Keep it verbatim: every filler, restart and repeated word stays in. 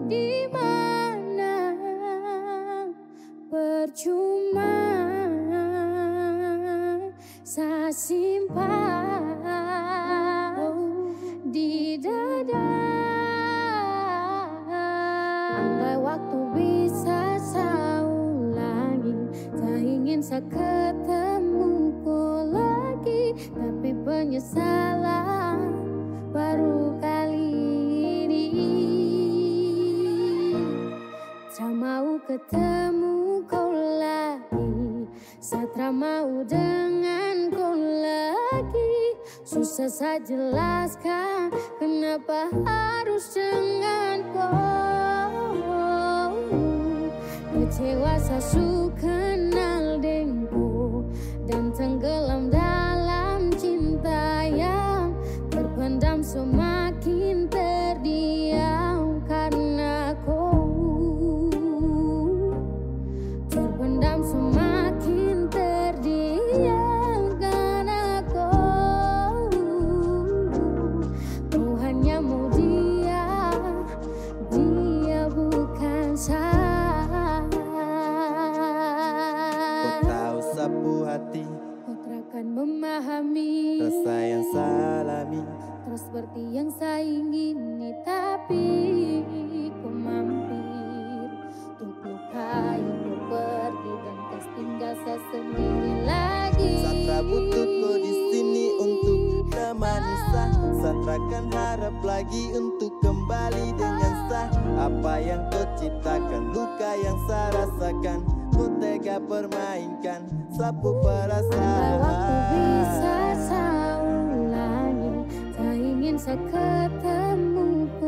di mana percuma saya simpan di dada. Andai waktu bisa saya ulangi, tak ingin saya ketemu kau lagi, tapi penyesalan baru kali ini. Tak mau ketemu kau lagi, saya tak mau dengan kau lagi. Susah saya jelaskan kenapa harus dengan kau. Kecewa saya su kenal denganku dan tenggelam dalam cinta yang terpendam, semakin terdiam karena kau. Terpendam semakin terdiam karena kau. Kau hanya mau dia, dia bukan saya. Kau tahu sapu hati, kau takkan memahami rasa yang salami, terus seperti yang saya ingini, tapi kau mampir untuk lukai, kau pergi dan kau tinggal saya sendiri lagi. Satra butuh kau di sini untuk temani sah. Satra kan harap lagi untuk kembali dengan sah. Apa yang kau ciptakan, luka yang saya rasakan, kau tega permainkan, sapu perasaan. Waktu bisa saya ulangi, tak ingin saya ketemu